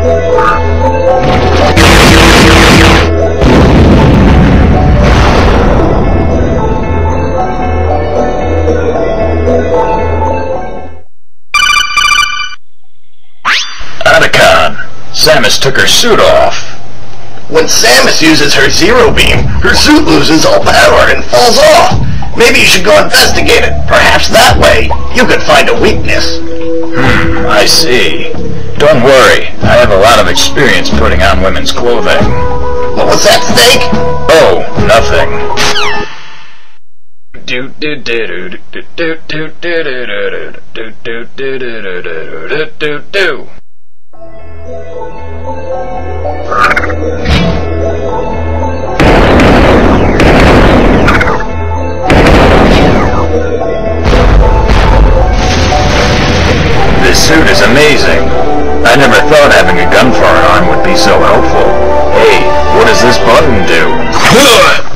Samus took her suit off. When Samus uses her Zero Beam, her suit loses all power and falls off. Maybe you should go investigate it. Perhaps that way you could find a weakness. I see. Don't worry, I have a lot of experience putting on women's clothing. What was that, Steak? Oh, nothing. This suit is amazing. I never thought having a gun for an arm would be so helpful. Hey, what does this button do?